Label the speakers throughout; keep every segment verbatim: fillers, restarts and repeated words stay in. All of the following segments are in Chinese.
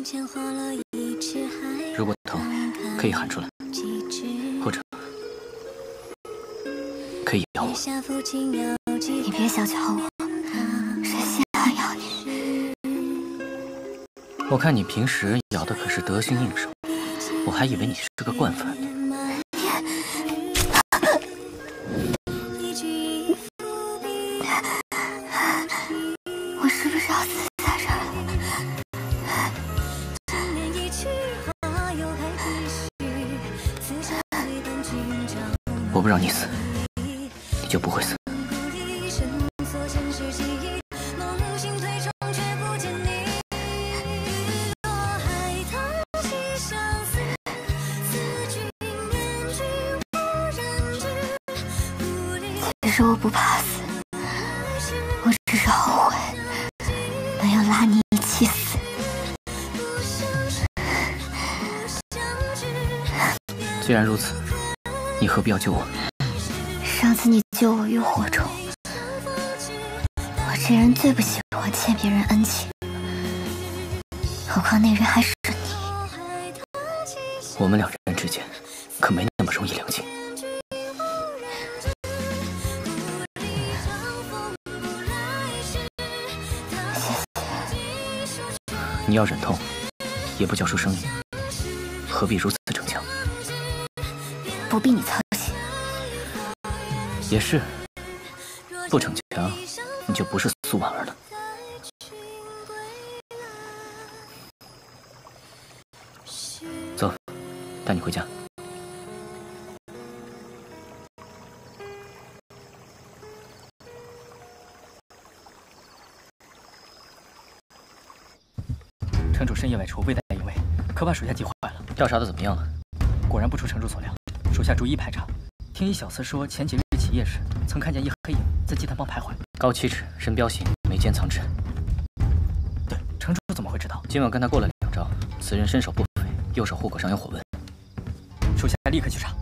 Speaker 1: 如果疼，可以喊出来，或者可以咬我。
Speaker 2: 你别小瞧我，谁稀罕咬你？
Speaker 1: 我看你平时咬的可是得心应手，我还以为你是个惯犯呢。
Speaker 2: 我是不是要死在这儿了？
Speaker 1: 我不让你死，你就不会死。
Speaker 2: 其实我不怕死，我只是后悔没有拉你一起死。
Speaker 1: 既然如此，你何必要救我？
Speaker 2: 上次你救我浴火中，我这人最不喜欢欠别人恩情，何况那人还是你。
Speaker 1: 我们两人之间可没那么容易两清。 你要忍痛，也不叫出声音，何必如此逞强？
Speaker 2: 不必你操心。
Speaker 1: 也是，不逞强，你就不是苏婉儿了。走，带你回家。
Speaker 3: 城主深夜外出，未带营卫，可把属下急坏了。
Speaker 1: 调查的怎么样了？
Speaker 3: 果然不出城主所料，属下逐一排查。听一小厮说，前几日起夜时，曾看见一黑影在祭坛旁徘徊，
Speaker 1: 高七尺，身标形，眉间藏痣。
Speaker 3: 对，城主怎么会知道？
Speaker 1: 今晚跟他过了两招，此人身手不菲，右手护口上有火纹。
Speaker 3: 属下立刻去查。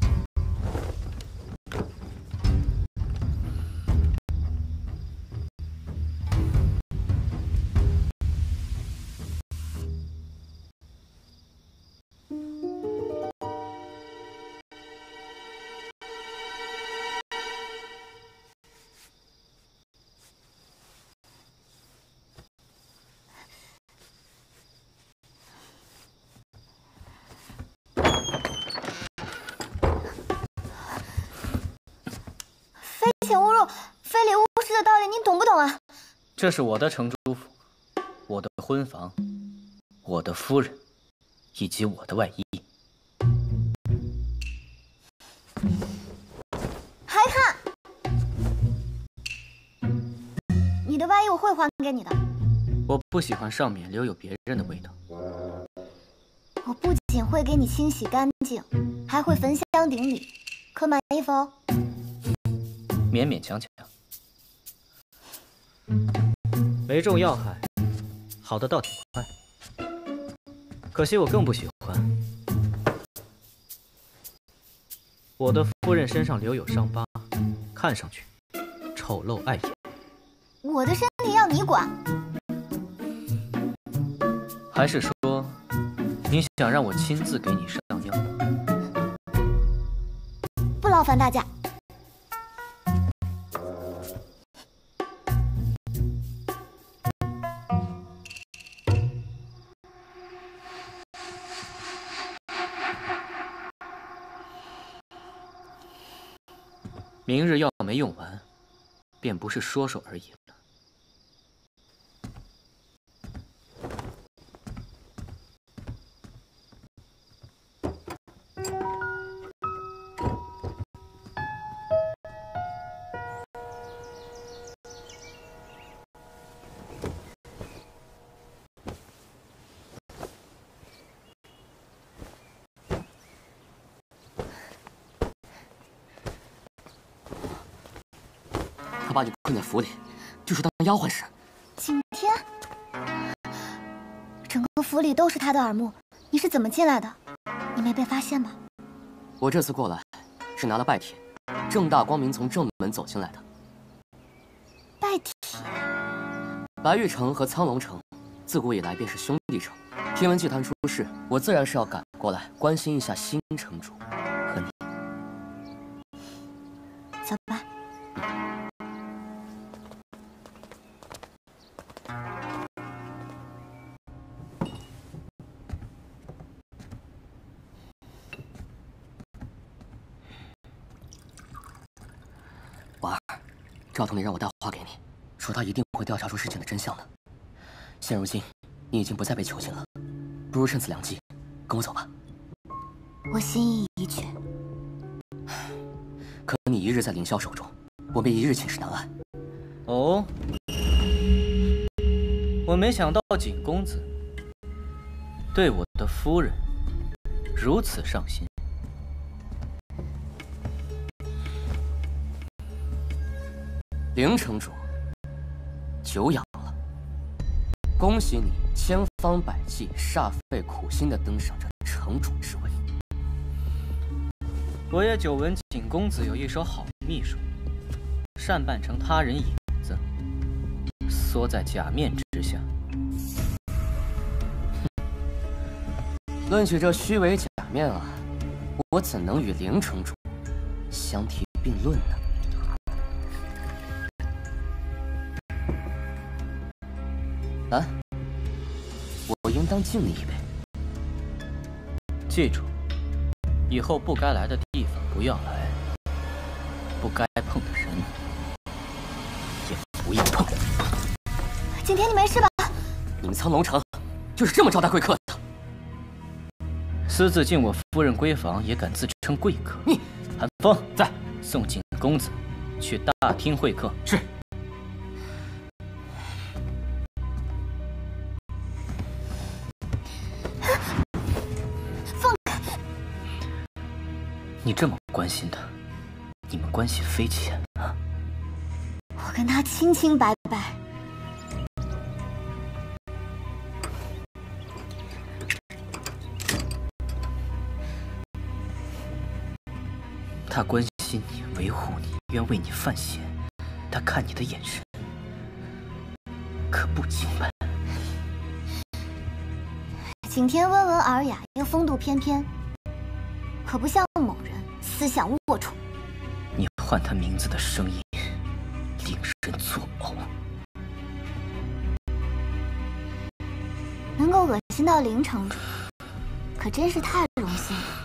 Speaker 2: 请勿入，非礼勿视的道理，您懂不懂啊？
Speaker 1: 这是我的城主府，我的婚房，我的夫人，以及我的外衣。
Speaker 2: 还看？你的外衣我会还给你的。
Speaker 1: 我不喜欢上面留有别人的味道。
Speaker 2: 我不仅会给你清洗干净，还会焚香顶礼，可满意否？
Speaker 1: 勉勉强强，
Speaker 4: 没中要害，好的倒挺快。可惜我更不喜欢我的夫人身上留有伤疤，看上去丑陋碍眼。
Speaker 2: 我的身体要你管？
Speaker 1: 还是说你想让我亲自给你上药？
Speaker 2: 不劳烦大驾。
Speaker 1: 明日药没用完，便不是说说而已了。
Speaker 5: 他把你困在府里，就是当丫鬟使。
Speaker 2: 景天，整个府里都是他的耳目，你是怎么进来的？你没被发现吧？
Speaker 5: 我这次过来是拿了拜帖，正大光明从正门走进来的。
Speaker 2: 拜帖。
Speaker 5: 白玉城和苍龙城自古以来便是兄弟城， 听闻祭坛出事，我自然是要赶过来关心一下新城主和你。
Speaker 2: 走吧。
Speaker 5: 婉儿，赵统领让我带话给你，说他一定会调查出事情的真相的。现如今，你已经不再被囚禁了，不如趁此良机，跟我走吧。
Speaker 2: 我心意已决。
Speaker 5: 可你一日在凌霄手中，我便一日寝食难安。
Speaker 1: 哦，我没想到景公子对我的夫人如此上心。
Speaker 5: 凌城主，久仰了，恭喜你千方百计、煞费苦心的登上这城主之位。
Speaker 1: 我也久闻景公子有一手好秘术，善扮成他人影子，缩在假面之下。
Speaker 5: 论起这虚伪假面啊，我怎能与凌城主相提并论呢？来，我应当敬你一杯。
Speaker 1: 记住，以后不该来的地方不要来，不该碰的人也不要碰。
Speaker 2: 景天，你没事吧？
Speaker 5: 你们苍龙城就是这么招待贵客的？
Speaker 1: 私自进我夫人闺房，也敢自称贵客？
Speaker 5: 你，
Speaker 1: 韩风在，送景公子去大厅会客。
Speaker 5: 是。
Speaker 1: 你这么关心他，你们关系匪浅啊！
Speaker 2: 我跟他清清白白。
Speaker 1: 他关心你，维护你，愿为你犯险。他看你的眼神，可不轻慢。
Speaker 2: 景天温文尔雅，又风度翩翩，可不像某人思想龌龊。
Speaker 1: 你唤他名字的声音令人作呕。
Speaker 2: 能够恶心到凌城主，可真是太荣幸了。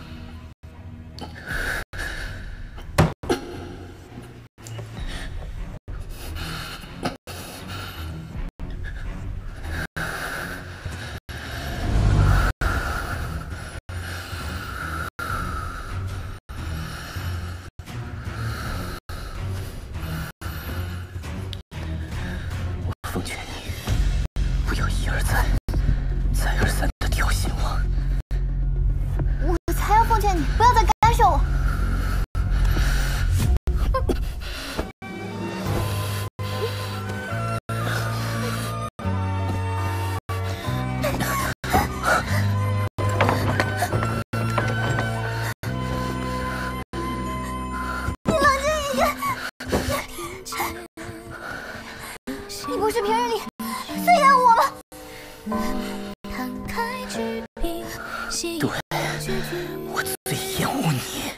Speaker 1: 奉劝你，不要一而再、再而三的挑衅我。
Speaker 2: 我才要奉劝你，不要再干涉我。你冷静一点。你不是平日里最厌恶我吗？
Speaker 1: 对，我最厌恶你。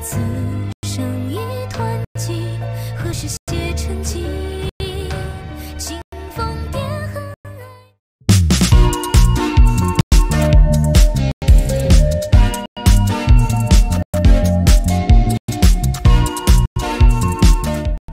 Speaker 2: 次。